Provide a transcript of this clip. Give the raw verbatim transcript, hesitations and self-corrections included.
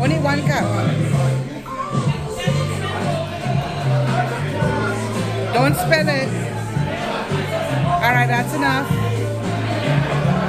Only one cup. Don't spill it. Alright, that's enough.